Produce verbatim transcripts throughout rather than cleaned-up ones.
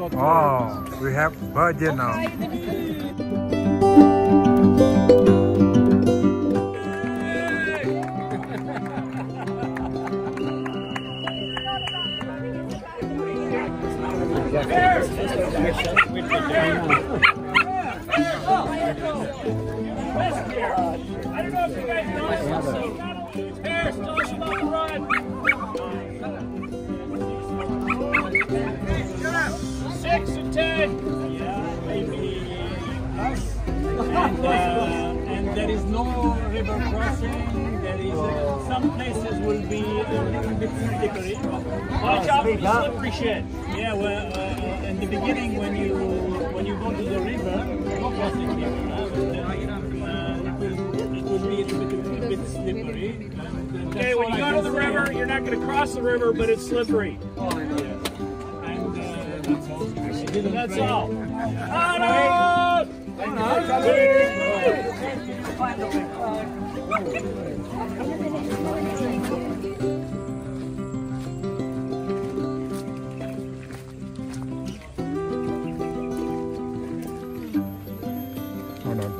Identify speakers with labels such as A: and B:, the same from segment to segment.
A: Oh, we have Pejeng now.
B: I don't know if you guys know this. Hares, tell us about the run. Six and ten. Yeah, maybe less. And, uh, and there is no river crossing. There is uh, some places will be a little bit slippery. Watch out for the slippery shit. Yeah, well, uh, in the beginning when you when you go to the river, no crossing here. Uh, It will be a bit, a bit slippery. And okay, when you go to the river, you're not going to cross the river, but it's slippery. Oh, I know. Yeah. And uh, that's all. That's all.
A: Hold on.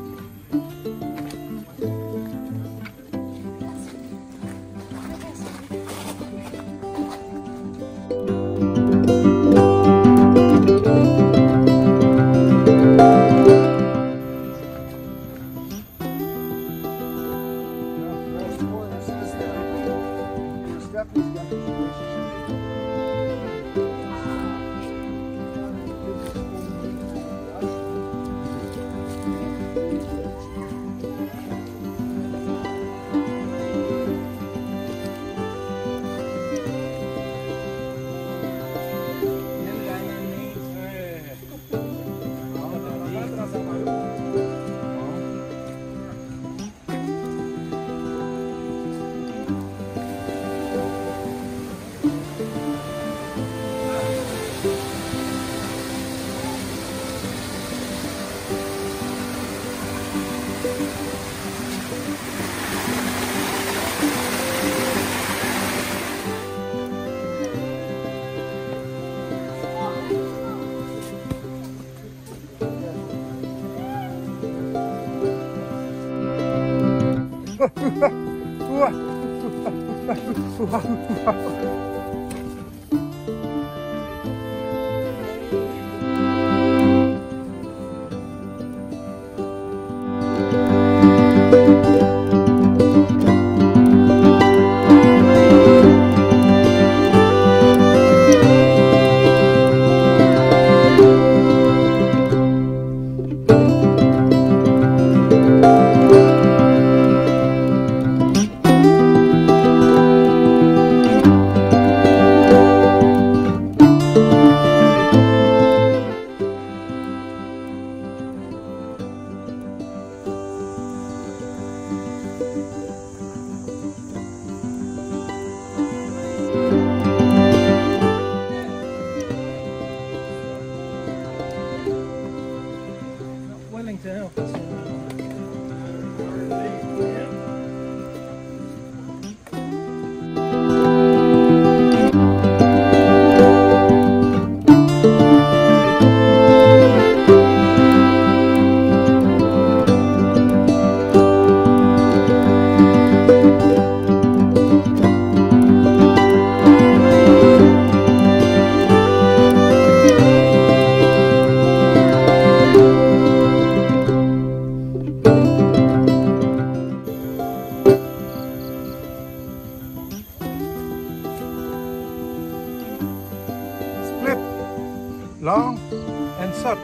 A: Long and short.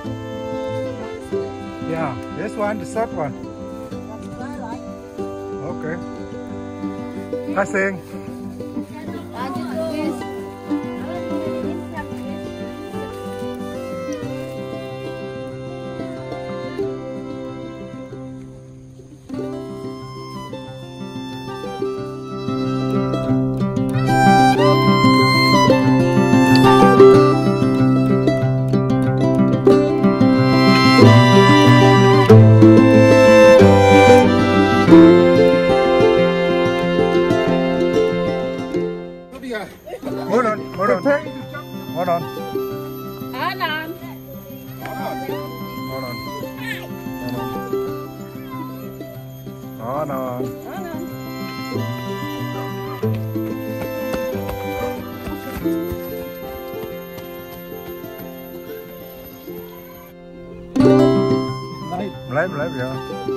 A: Yeah, this one, the short one. Okay. Passing.
C: Hold on, hold on. Hold on. Non-on.
A: Hold on. Hold on.
C: Non-on.
A: Blijf, blijf, ja.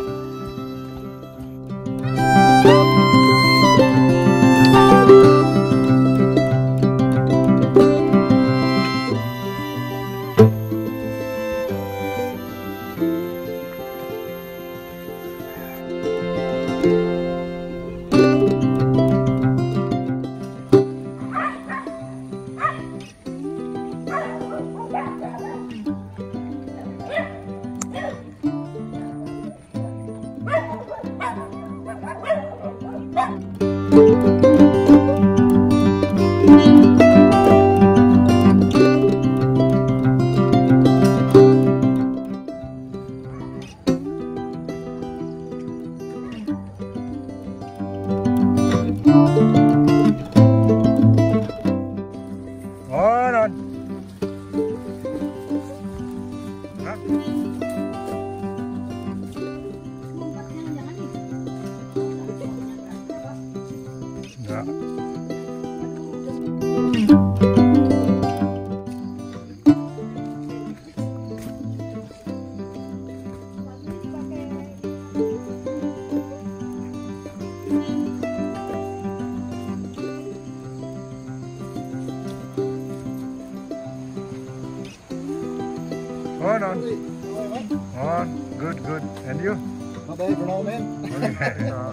A: On, on. On. Good, good. And you?
D: Not bad for an old man.
A: Okay. Uh,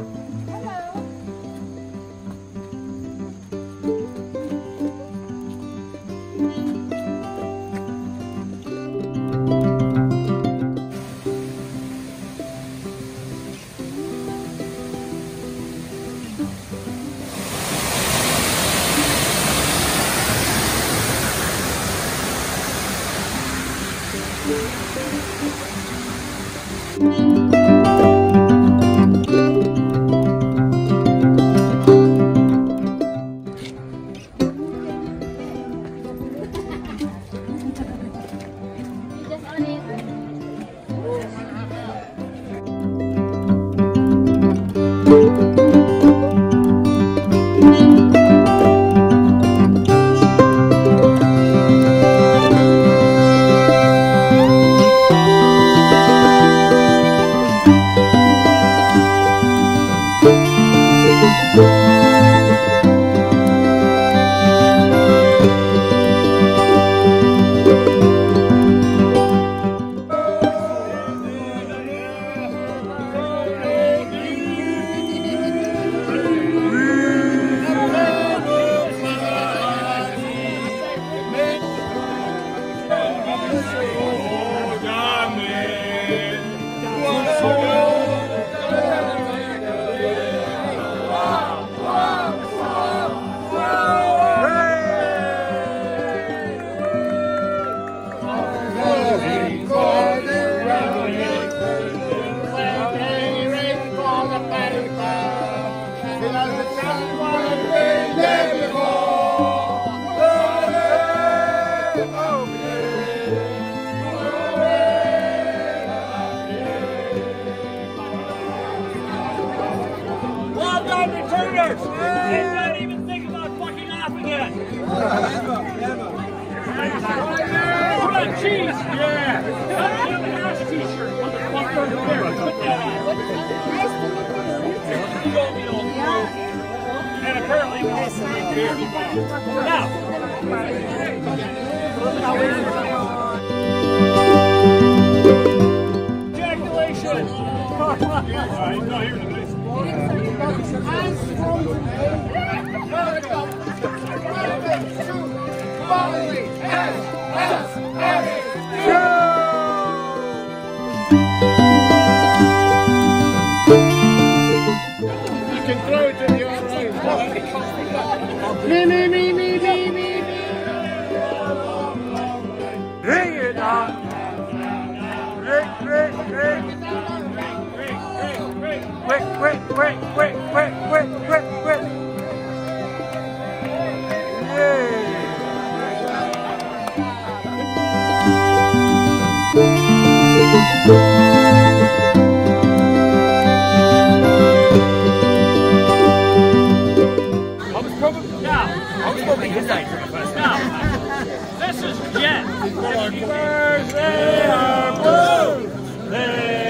C: probably.
B: Now,
C: I was probably his age at first.
B: now, this is Jet. Happy birthday, our birthday.